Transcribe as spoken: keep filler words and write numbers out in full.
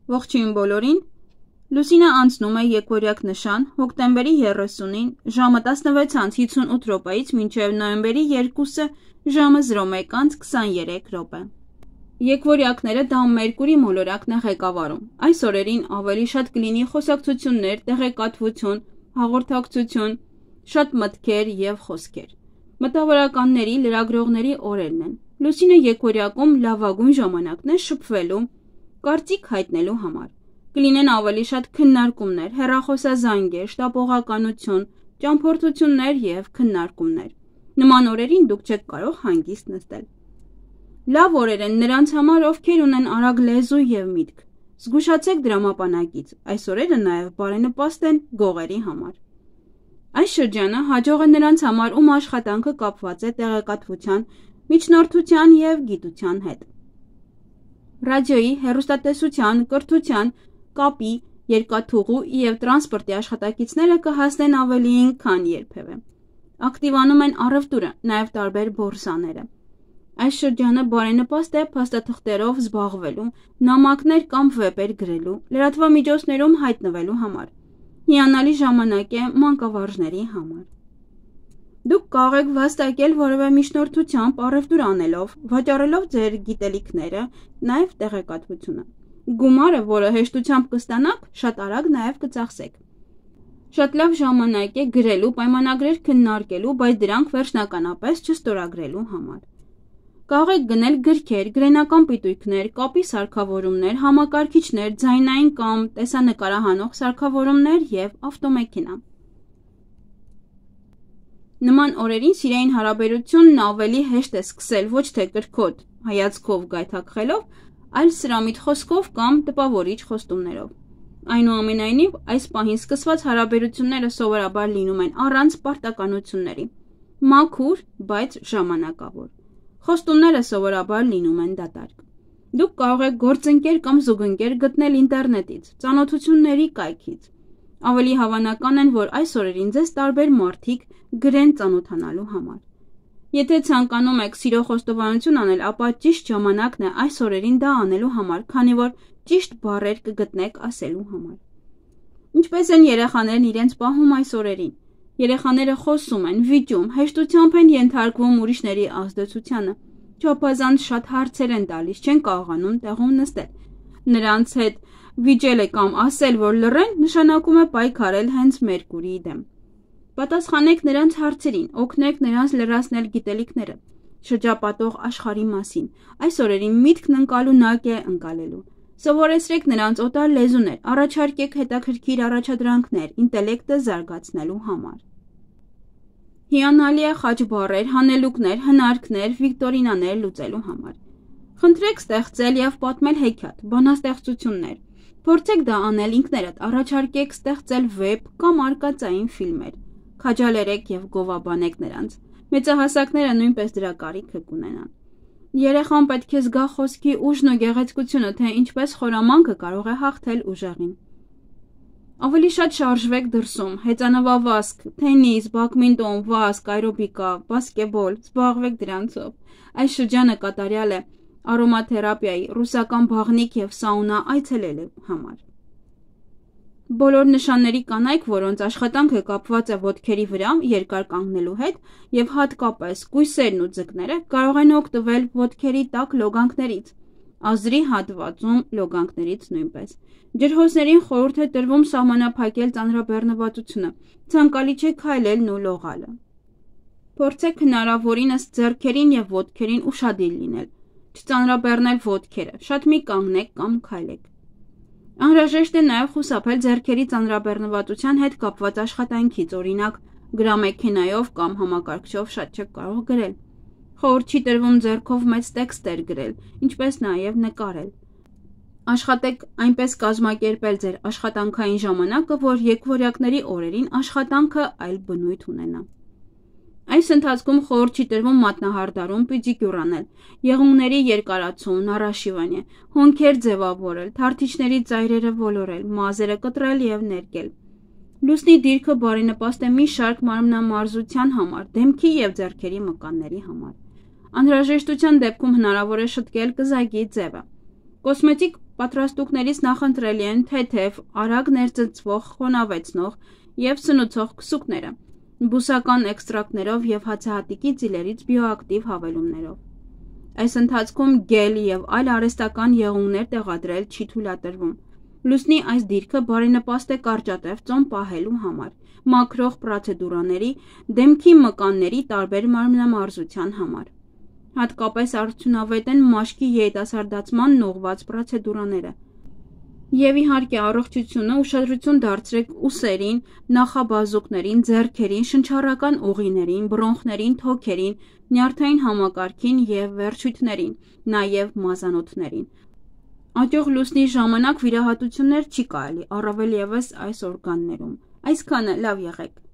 Ողջույն բոլորին, Լուսինը անցնում է եկօրյակ նշան հոկտեմբերի երեսունին ժամը տասնվեց հիսունութ րոպեից մինչև նոյեմբերի երկուսը ժամը զրո մեկ քսաներեք րոպե։ Եկօրյակները դա Մերկուրի մոլորակն է ղեկավարում։ Այս օրերին ավելի շատ կլինի խոսակցություններ, տեղեկատվություն, հաղորդակցություն, շատ մտքեր եւ խոսքեր։ Մտավորականների, լրագրողների օրերն են։ Լուսինը եկօրյակում լավագույն ժամանակն է շփվելու, կարծիք հայտնելու համար։ Կլինեն ավելի շատ քննարկումներ, հեռախոսազանգեր, շտապողականություն, ճամփորդություններ եւ քննարկումներ։ Նման օրերին դուք չեք կարող հանգիստ նստել։ Լավ օրեր են նրանց համար, ովքեր ունեն արագ լեզու եւ միտք։ Զգուշացեք դրամապանակից։ Այս օրերը նաեւ բարենպաստ են գողերի համար։ Այս շրջանը հաջող է նրանց համար, ում աշխատանքը կապված է տեղեկատվության, միջնորդության եւ գիտության հետ։ Ռադիոյի, հեռուստատեսության, կրթության, կապի, երկաթուղու եւ տրանսպորտի աշխատակիցները կհասնեն ավելիին, քան երբևէ։ Ակտիվանում են առևտուրը, նաեւ տարբեր բորսաները։ Այս շրջանը բարենպաստ է փաստաթղթերով զբաղվելու, նամակներ կամ վեպեր գրելու, լրատվամիջոցներում հայտնվելու համար։ Հիանալի ժամանակ է մանկավարժների համար։ Դուք կարող եք վաստակել որևէ միջնորդությամբ, առևտուր անելով, վաճառելով ձեր գիտելիքները, նաեւ տեղեկատվությունը։ Գումարը, որը հեշտությամբ կստանաք, շատ արագ նաեւ կծախսեք։ Շատ լավ ժամանակ է գրելու, պայմանագրեր քննարկելու, բայց դրանք վերջնականապես չստորագրելու համար։ Կարող եք գնել գրքեր, գրենական պիտույքներ, կապի սարքավորումներ, համակարգիչներ, ձայնային կամ տեսանկարահանող սարքավորումներ եւ ավտոմեքենա։ Նման օրերին սիրային հարաբերությունն ավելի հեշտ է սկսել ոչ թե կրկոտ հայացքով գայթակղելով, այլ սրամիտ խոսքով կամ տպավորիչ խոստումներով։ Այնուամենայնիվ, այս պահին սկսված հարաբերությունները սովորաբար լինում են առանց պարտականությունների, մաքուր, բայց ժամանակավոր։ Խոստումները սովորաբար լինում են դատարկ։ Դուք կարող եք գործընկեր կամ զուգընկեր գտնել ինտերնետից, ծանոթությունների կայքից։ Ավելի հավանական են, որ այս օրերին ձեզ տարբեր մարդիկ գրեն ծանոթանալու համար։ Եթե ցանկանում եք սիրո խոստովանություն անել, ապա ճիշտ ժամանակն է այս օրերին դա անելու համար, քանի որ ճիշտ բառեր կգտնեք ասելու համար։ Ինչպես են երեխաներն իրենց պահում այս օրերին։ Երեխաները խոսում են, վիճում, հեշտությամբ են ենթարկվում ուրիշների ազդեցությանը, չափազանց շատ հարցեր են տալիս, չեն կարողանում տեղում նստել։ Նրանց հետ վիճելը կամ ասել, որ լռեն, նշանակում է պայքարել հենց Մերկուրիի դեմ։ Պատասխանեք նրանց հարցերին, օգնեք նրանց լրացնել գիտելիքները, շրջապատող աշխարհի մասին։ Այս օրերին միտքն ընկալունակ է ընկալելու։ Սովորեցրեք նրանց օտար լեզուներ, առաջարկեք հետաքրքիր առաջադրանքներ ինտելեկտը զարգացնելու համար։ Հիանալի է խաչ բառեր, հանելուկներ, հնարքներ, վիկտորինաներ լուծելու համար։ Խնդրեք ստեղծել եւ պատմել հեքիաթ, բանաստեղծություններ։ Փորձեք դա անել ինքներդ, առաջարկեք ստեղծել վեպ կամ արկածային ֆիլմեր։ Քաջալերեք եւ գովաբանեք նրանց։ Մեծահասակները նույնպես դրա կարիքը կունենան։ Երեխան պետք է զգա խոսքի ուժն ու գեղեցկությունը, թե ինչպես խորամանքը կարող է հաղթել ուժեղին։ Ավելի շատ շարժվեք դրսում, հեծանվավազք, թենիս, բադմինտոն, վազք, աերոբիկա, բասկետբոլ, զբաղվեք դրանցով։ Այս շրջանը կատարյալ է արոմաթերապիայի, ռուսական բաղնիք եւ սաունա այցելելու համար։ Բոլոր նշանների կանայք, որոնց աշխատանքը կապված է ոտքերի վրա երկար կանգնելու հետ եւ հատկապես կույսերն ու ձկները, կարող են օգտվել ոտքերի տաք լոգանքներից, ազրի հատվածում լոգանքներից նույնպես։ Ջրհոսներին խորհուրդ է տրվում սահմանափակել ծանրաբեռնվածությունը, ցանկալի չէ քայլելն ու լողալը։ Փորձեք հնարավորինս ձեռքերին եւ ոտքերին ուշադիր լինել, չծանրաբեռնել ոտքերը, շատ մի կանգնեք կամ քայլեք։ Անհրաժեշտ է նաև խուսափել ձեռքերի ծանրաբեռնվածության հետ կապված աշխատանքից, օրինակ գրամեքենայով կամ համակարգչով շատ չեք կարող գրել։ Խորհուրդ չի տրվում ձեռքով մեծ տեքստեր գրել, ինչպես նաև նկարել։ Աշխատեք այնպես կազմակերպել ձեր աշխատանքային ժամանակը, որ եկօրյակների օրերին աշխատանքը այլ բնույթ ունենա։ Այս ընթացքում խորհուրդ չի տրվում մատնահարդարում պեդիկյուր անել, եղունգների երկարացում, նարաշիվանյե, հոնքեր ձևավորել, թարթիչների ծայրերը ոլորել, մազերը կտրել եւ ներկել։ Լուսնի դիրքը բարենպաստ է մի շարք մարմնամարզության համար, դեմքի եւ ձեռքերի մկանների համար։ Անհրաժեշտության դեպքում հնարավոր է շտկել կզակի ձևը։ Կոսմետիկ պատրաստուկներից նախընտրելի են թեթև, արագ ներծծվող, խոնավեցնող և սնուցող քսուկները, բուսական էքստրակտներով և հացահատիկի ծիլերից բիոակտիվ հավելումներով։ Այս ընթացքում գել և այլ արհեստական եղունգներ տեղադրել չի թույլատրվում։ Լուսնի այս դիրքը բարենպաստ է կարճատև ծոմ պահելու համար, մաքրող պրոցեդուրաների, դեմքի մկանների տարբեր մարմնամարզության համար։ Հատկապես արդյունավետ են մաշկի երիտասարդացմանն ուղղված պրոցեդուրաները։ Եվ իհարկե առողջությունը ուշադրություն դարձրեք ուսերին, նախաբազուկներին, ձեռքերին, շնչառական ուղիներին, բրոնխներին, թոքերին, նյարդային համակարգին և վերջույթներին, նաև մազանոթներին։ Աճող լուսնի ժամանակ վիրահատություններ չի կարելի, առավել ևս այս օրգաններում։ Այսքանը լավ եղեք։